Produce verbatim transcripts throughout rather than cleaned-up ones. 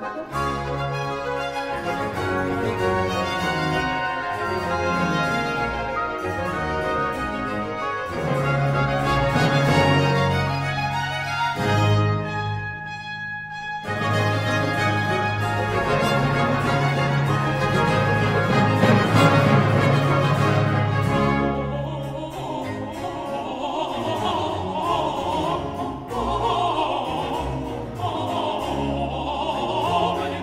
Amen.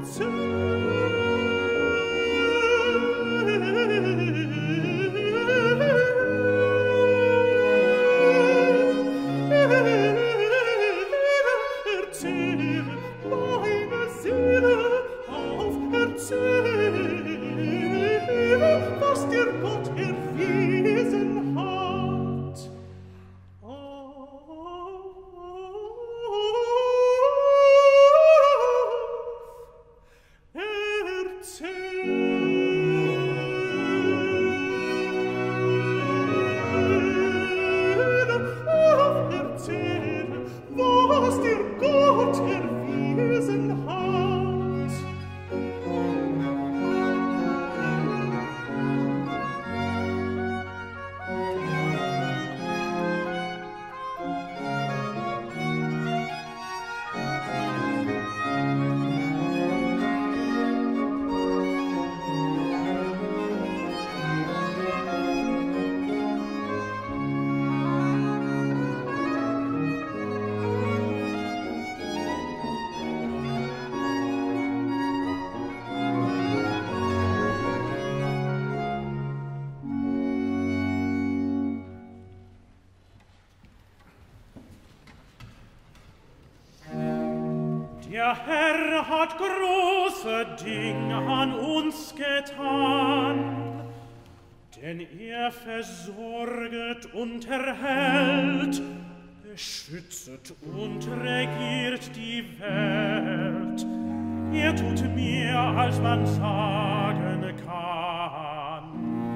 Der Herr hat große Dinge an uns getan, denn er versorget und erhält, beschützet und regiert die Welt. Er tut mehr, als man sagen kann.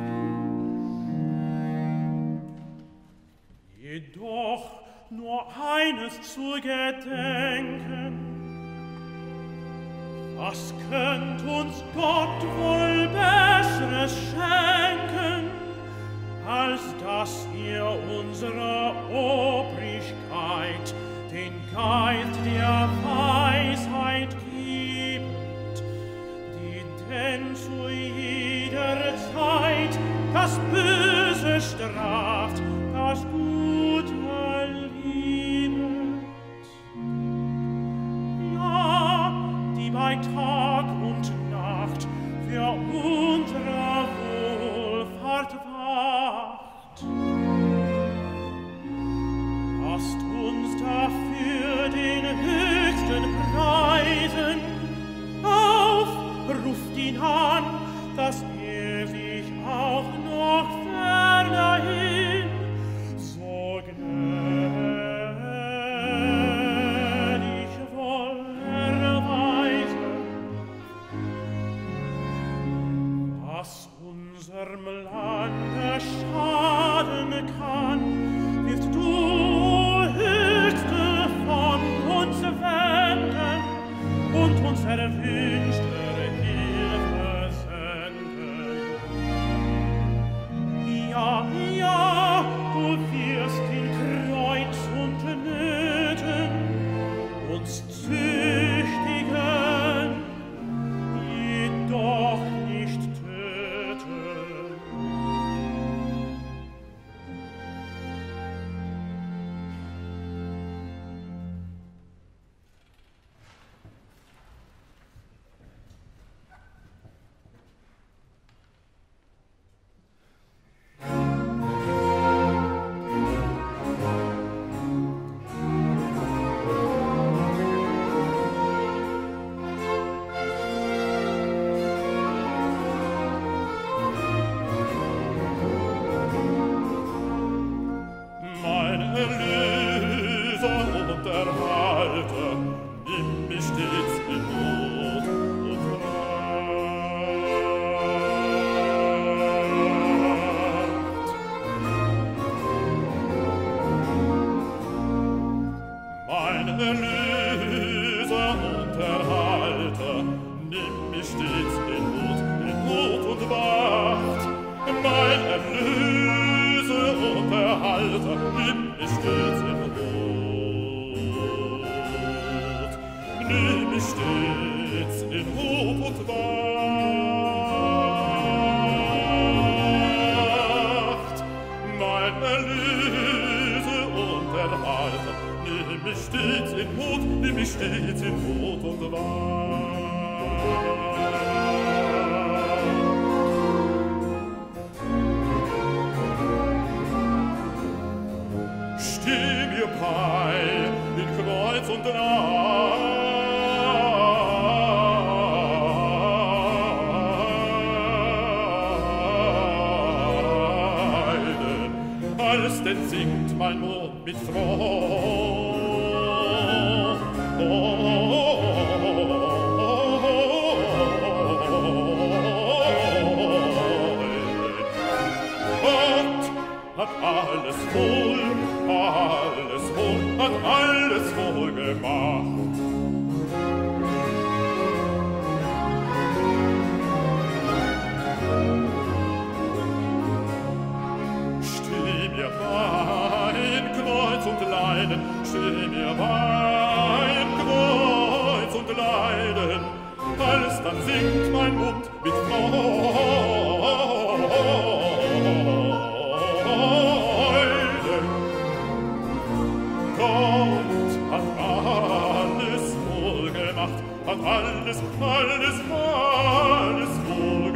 Jedoch nur eines zu gedenken: Was könnt uns Gott wohl Besseres schenken, als dass er unserer Obrigkeit den Geist der Weisheit gibt, die denn zu jeder Zeit das Böse straft, das Gute liebet. Ja, die bei Tag und Nacht für unsere Wohlfahrt wacht. Lasst uns dafür den höchsten preisen. Auf, ruft ihn an, dass er sich auch noch fernerhin so gnädig wohl erweisen, was unserem Lande schaden kann, wirst du, Höchste, von uns wenden und uns erwünschte Hilfe senden. Ja, ja, du wirst in Kreuz und Nöten uns züchtigen, jedoch nicht töten. Mein Erlöser und Erhalter, nimm mich stets in Not und Macht. Mein Erlöser und Erhalter, nimm mich stets in Not, in Not und Macht. Mein Erlöser und Erhalter, nimm mich stets in Not. Nimm mich stets in Not und Macht. Mein Erlöser und Erhalter, nimm mich stets in Not, nimm mich stets in Not und Macht. mit Freude. Gott hat alles wohl, alles wohl, hat alles wohl gemacht. Steh mir mein Kreuz und Leiden, steh mir mein Kreuz und Leiden, alles dann singt mein Mund mit Freude. Gott hat alles wohl gemacht, hat alles, alles, alles wohl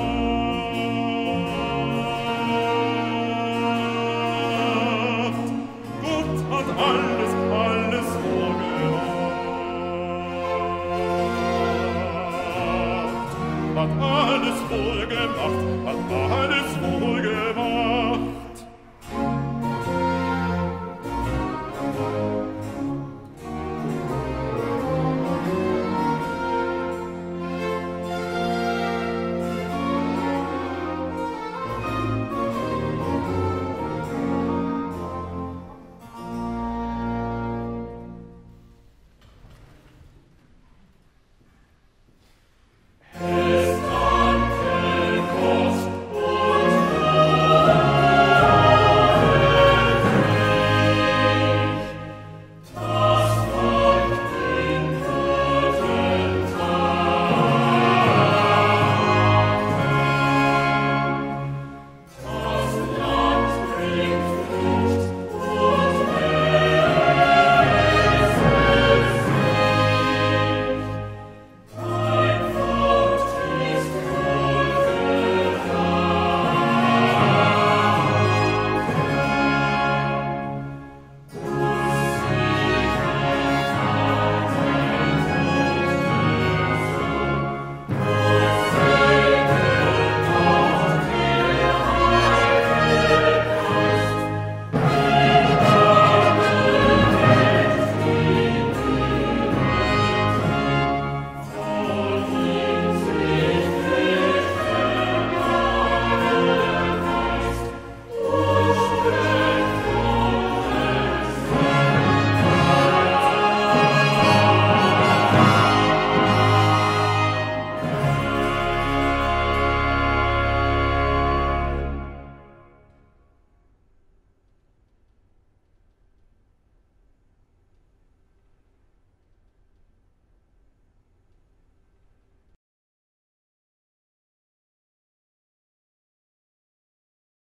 gemacht. Gott hat alles, alles wohl gemacht. Hat alles wohl gemacht, hat alles wohl gemacht.